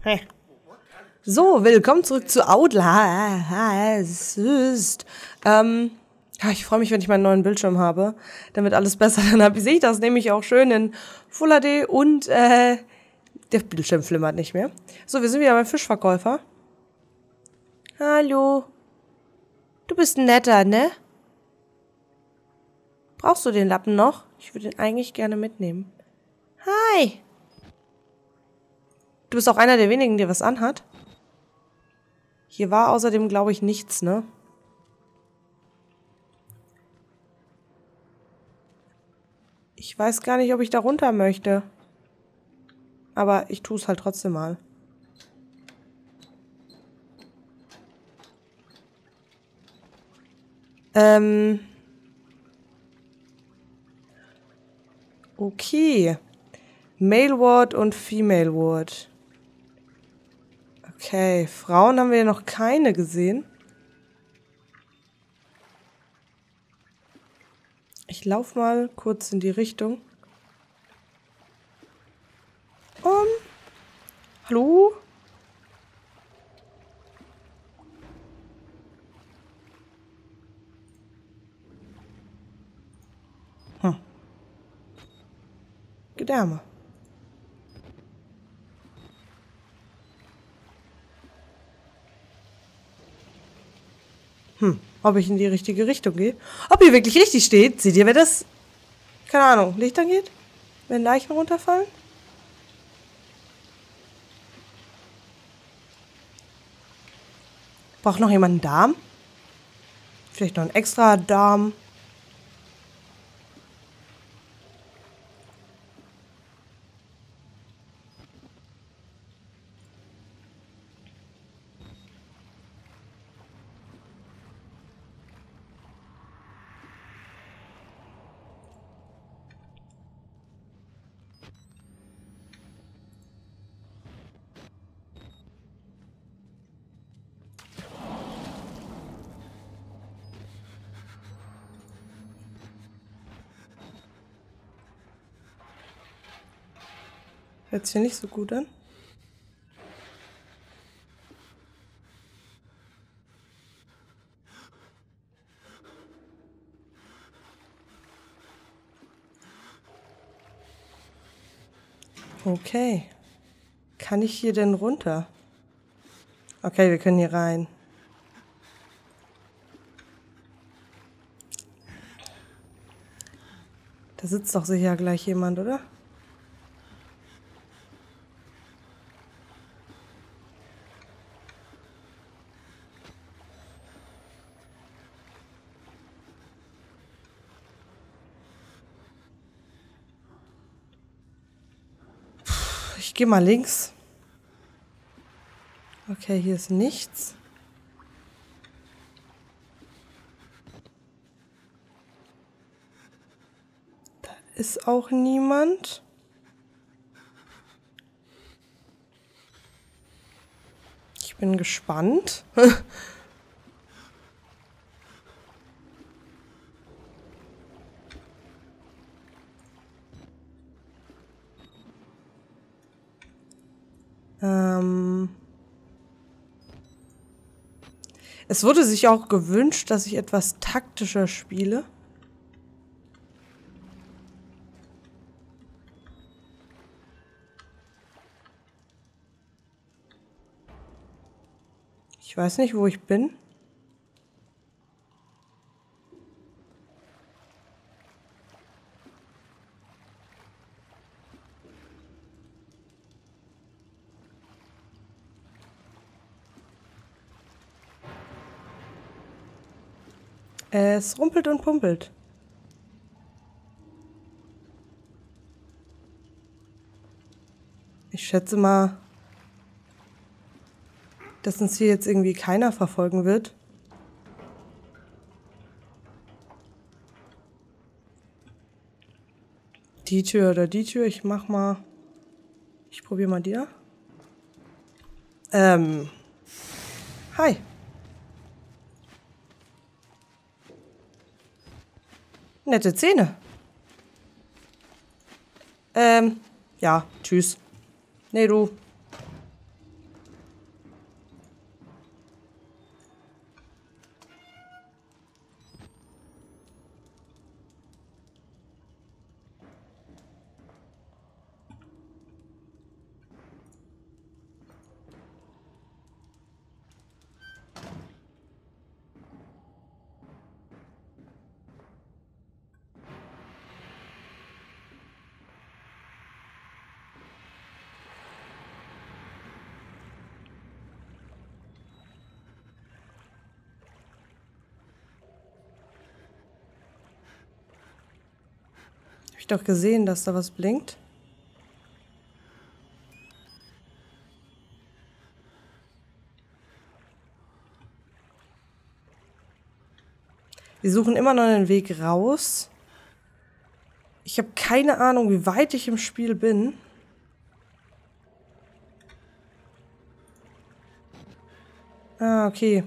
So, willkommen zurück zu Outlast. Ich freue mich, wenn ich meinen neuen Bildschirm habe. Dann wird alles besser. Dann sehe ich das nämlich auch schön in Full HD und der Bildschirm flimmert nicht mehr. So, wir sind wieder beim Fischverkäufer. Hallo. Du bist ein netter, ne? Brauchst du den Lappen noch? Ich würde ihn eigentlich gerne mitnehmen. Hi. Du bist auch einer der wenigen, der was anhat. Hier war außerdem, glaube ich, nichts, ne? Ich weiß gar nicht, ob ich da runter möchte. Aber ich tue es halt trotzdem mal. Okay. Male Ward und Female Ward. Okay, Frauen haben wir ja noch keine gesehen. Ich laufe mal kurz in die Richtung. Hallo? Gedärme. Ob ich in die richtige Richtung gehe? Ob hier wirklich richtig steht? Seht ihr, wer das, keine Ahnung, Licht angeht? Wenn Leichen runterfallen? Braucht noch jemand einen Darm? Vielleicht noch einen extra Darm? Hört sich hier nicht so gut an. Okay. Kann ich hier denn runter? Okay, wir können hier rein. Da sitzt doch sicher gleich jemand, oder? Ich gehe mal links. Okay, hier ist nichts. Da ist auch niemand. Ich bin gespannt. Es wurde sich auch gewünscht, dass ich etwas taktischer spiele. Ich weiß nicht, wo ich bin. Es rumpelt und pumpelt. Ich schätze mal, dass uns hier jetzt irgendwie keiner verfolgen wird. Die Tür oder die Tür. Ich mach mal. Ich probiere mal die da. Hi. Nette Zähne. Ja, tschüss. Nee, du. ich doch gesehen, dass da was blinkt. Wir suchen immer noch einen Weg raus. Ich habe keine Ahnung, wie weit ich im Spiel bin. Ah, okay.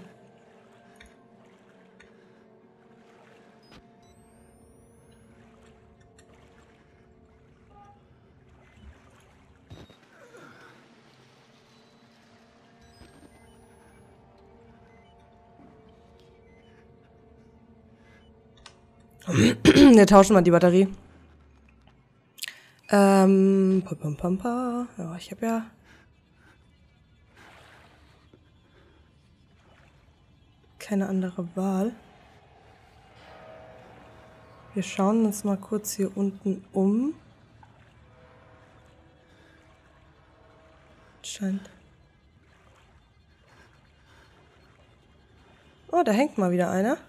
Wir tauschen mal die Batterie. Ja, ich habe ja... keine andere Wahl. Wir schauen uns mal kurz hier unten um. Scheint... Oh, da hängt mal wieder einer.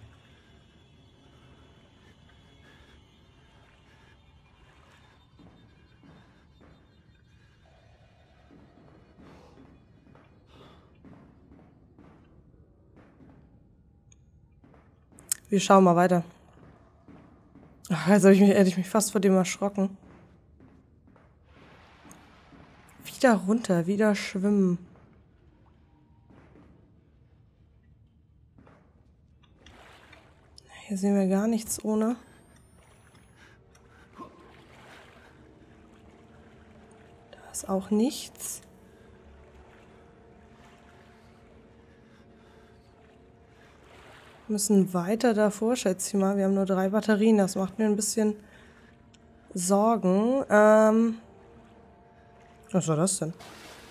Wir schauen mal weiter. Ach, jetzt hätte ich mich fast vor dem erschrocken. Wieder runter, wieder schwimmen. Hier sehen wir gar nichts ohne. Da ist auch nichts. Wir müssen weiter davor, schätze ich mal. Wir haben nur 3 Batterien, das macht mir ein bisschen Sorgen. Was war das denn?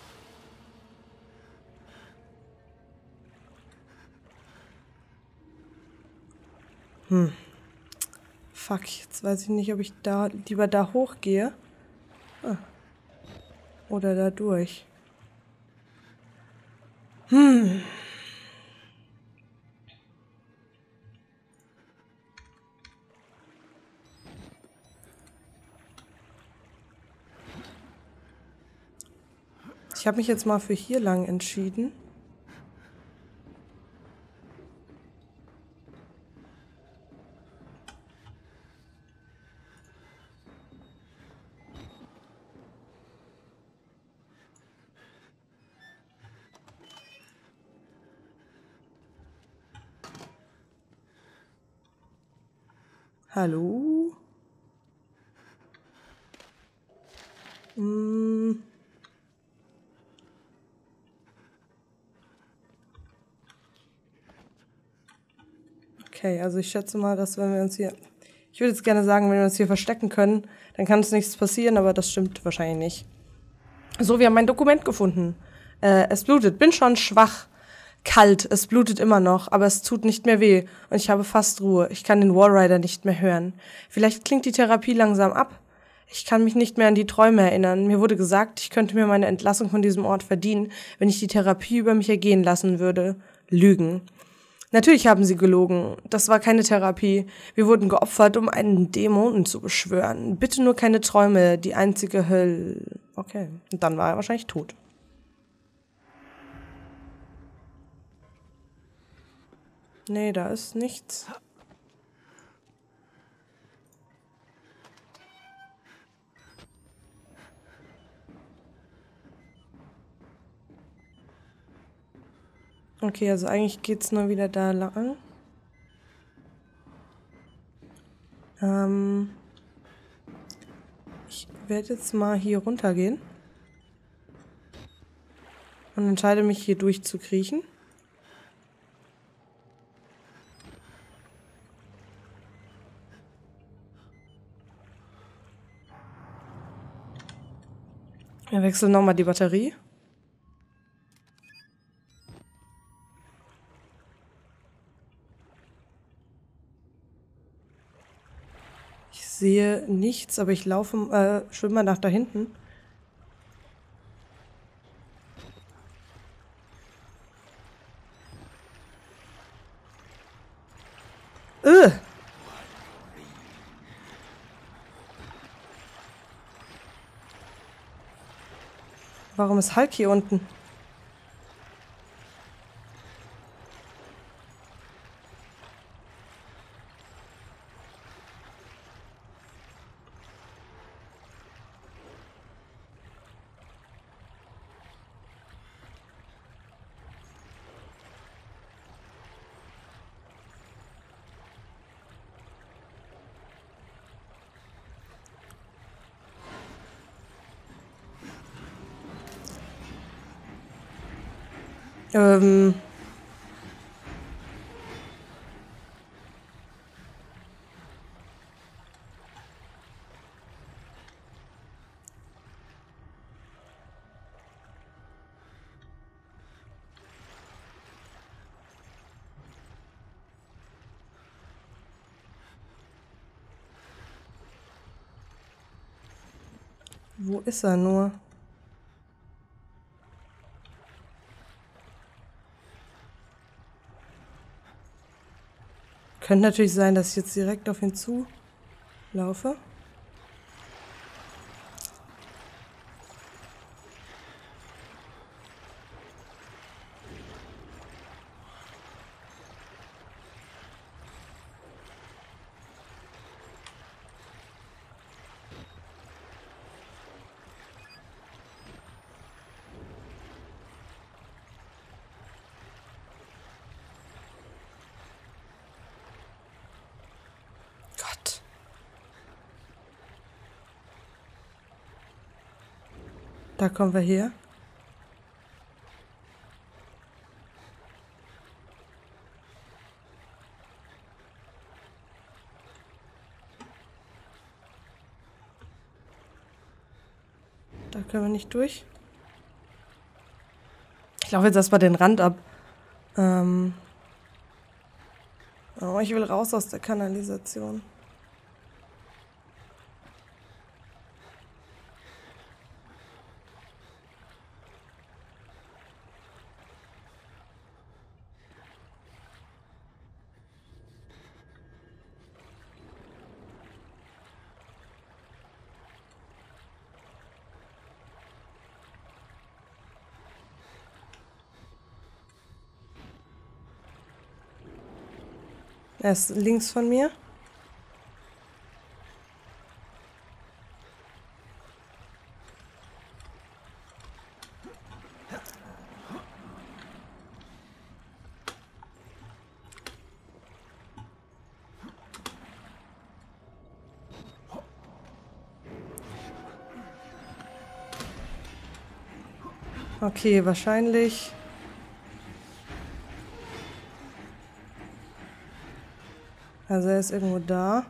Fuck, jetzt weiß ich nicht, ob ich da lieber da hochgehe. Ah. Oder da durch. Ich habe mich jetzt mal für hier lang entschieden. Hallo? Okay, also ich schätze mal, dass wenn wir uns hier... Ich würde jetzt gerne sagen, wenn wir uns hier verstecken können, dann kann uns nichts passieren, aber das stimmt wahrscheinlich nicht. So, wir haben mein Dokument gefunden. Es blutet. Bin schon schwach. Kalt. Es blutet immer noch, aber es tut nicht mehr weh. Und ich habe fast Ruhe. Ich kann den Wallrider nicht mehr hören. Vielleicht klingt die Therapie langsam ab. Ich kann mich nicht mehr an die Träume erinnern. Mir wurde gesagt, ich könnte mir meine Entlassung von diesem Ort verdienen, wenn ich die Therapie über mich ergehen lassen würde. Lügen. Natürlich haben sie gelogen. Das war keine Therapie. Wir wurden geopfert, um einen Dämonen zu beschwören. Bitte nur keine Träume, die einzige Hölle. Okay, und dann war er wahrscheinlich tot. Nee, da ist nichts. Okay, also eigentlich geht's nur wieder da lang. Ich werde jetzt mal hier runtergehen. Und entscheide mich, hier durchzukriechen. Wir wechseln nochmal die Batterie. Ich sehe nichts, aber ich laufe, schwimme mal nach da hinten. Warum ist Hulk hier unten? Ähm. Wo ist er nur? Könnte natürlich sein, dass ich jetzt direkt auf ihn zulaufe. Gott. Da kommen wir her. Da können wir nicht durch. Ich laufe jetzt erstmal den Rand ab. Oh, ich will raus aus der Kanalisation. Er ist links von mir. Okay, wahrscheinlich. Also er ist irgendwo da.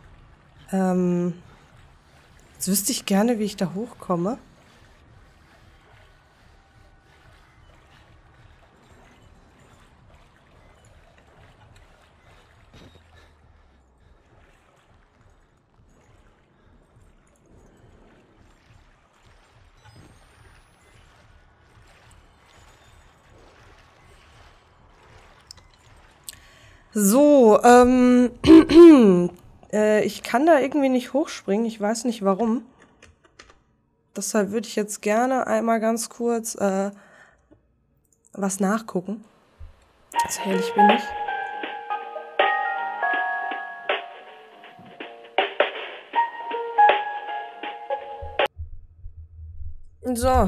Jetzt wüsste ich gerne, wie ich da hochkomme. So, ich kann da irgendwie nicht hochspringen. Ich weiß nicht warum. Deshalb würde ich jetzt gerne einmal ganz kurz was nachgucken. So ehrlich bin ich. So.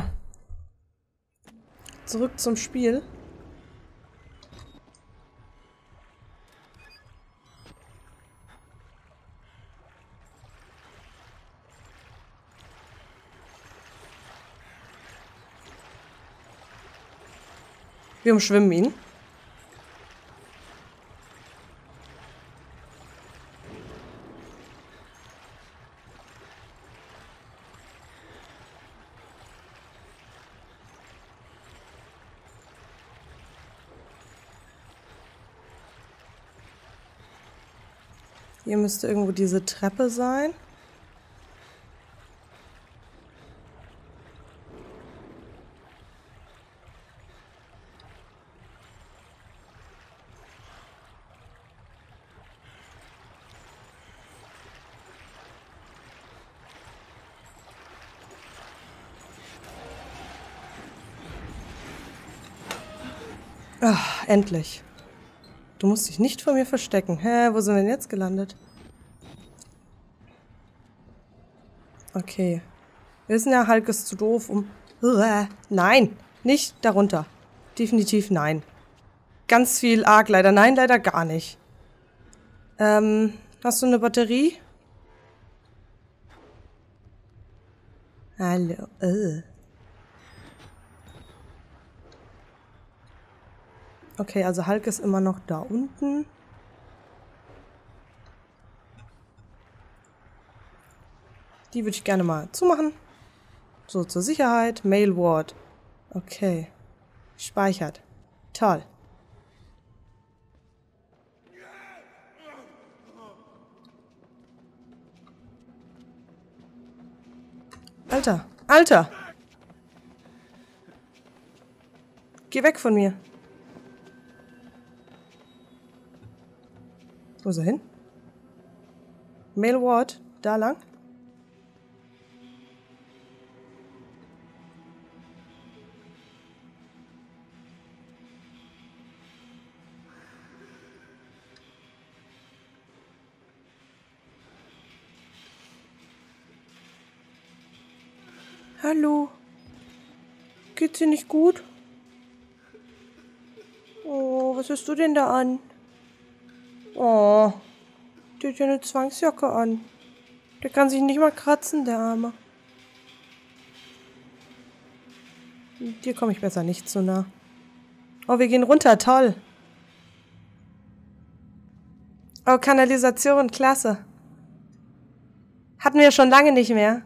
Zurück zum Spiel. Wir umschwimmen ihn. Hier müsste irgendwo diese Treppe sein. Ach, endlich. Du musst dich nicht vor mir verstecken. Hä, wo sind wir denn jetzt gelandet? Okay. Wir wissen ja, Hulk ist zu doof, um... Nein, nicht darunter. Definitiv nein. Ganz viel Argleiter. Nein, leider gar nicht. Hast du eine Batterie? Hallo. Okay, also Hulk ist immer noch da unten. Die würde ich gerne mal zumachen. So, zur Sicherheit. Mail Ward. Okay. Speichert. Toll. Alter. Alter! Geh weg von mir. Wo ist er hin? Mail Ward. Da lang? Hallo? Geht's dir nicht gut? Oh, was hast du denn da an? Oh, der hat ja eine Zwangsjacke an. Der kann sich nicht mal kratzen, der Arme. Dir komme ich besser nicht so nah. Oh, wir gehen runter, toll. Oh, Kanalisation, klasse. Hatten wir schon lange nicht mehr.